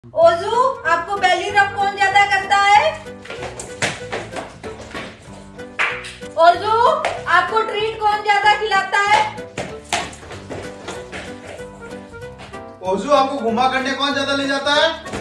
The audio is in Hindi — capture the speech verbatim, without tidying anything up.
ओजू, आपको बेली रब कौन ज्यादा करता है? ओजू, आपको ट्रीट कौन ज्यादा खिलाता है? ओजू, आपको घुमा करने कौन ज्यादा ले जाता है?